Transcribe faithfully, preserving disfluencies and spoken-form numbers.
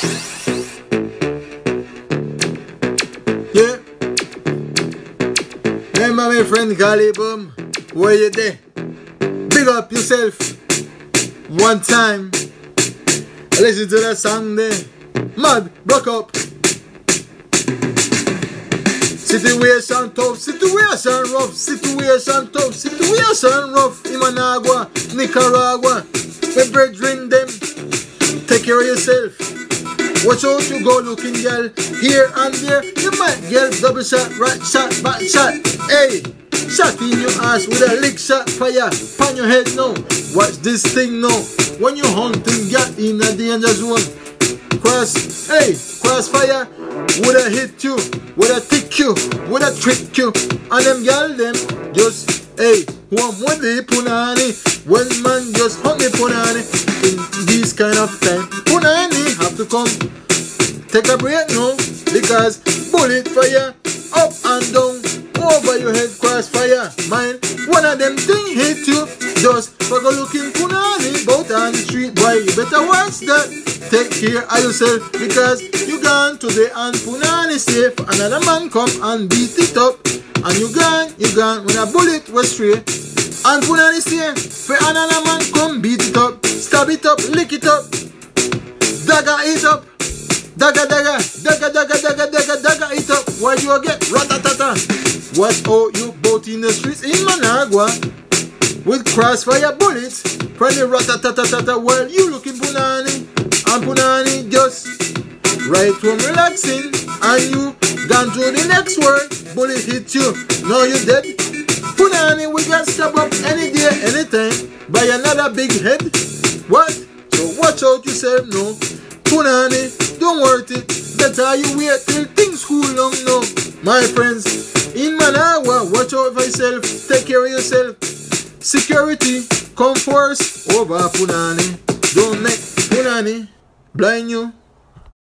Yeah. Remember my friend Galibum, where you there? Big up yourself. One time. Listen to that song there. Mad, broke up. Situation tough, situation rough, situation tough, situation rough. In Managua, Nicaragua, we brethren them. Take care of yourself. Watch out, you go looking girl. Here and there, you might get double shot, right shot, back shot. Hey, shot in your ass with a lick shot fire. Pan your head now. Watch this thing now. When you hunting, get in a danger zone. Cross, hey, crossfire. Would I hit you? Would I tick you? Would I trick you? And them gal them just, hey, one more day punani. When man just hunt me punani. In this kind of time, punani have to come. Take a break now, because bullet fire up and down over your head, crossfire. Mine, one of them thing hit you. Just for go looking punani bout on the street, boy. You better watch that. Take care of yourself, because you gone today and punani safe. Another man come and beat it up, and you gone, you gone when a bullet was straight. And punani safe, for another man come beat it up, stab it up, lick it up, dagger it up, dagger dagger, dagger dagger dagger dagger dagger it up. Why you get ratatata? Watch out you both in the streets in Managua with crossfire bullets from the ratatatata. Well, you looking punani. And punani just right home relaxing, and you gone to the next world. Bullet hit you, now you dead. Punani we got stab up any day, anytime by another big head. What? So watch out yourself now. Punani, don't worry it. Better you wait till things cool down now. My friends, in Managua, watch out for yourself. Take care of yourself. Security come first over punani. Don't make punani blind you.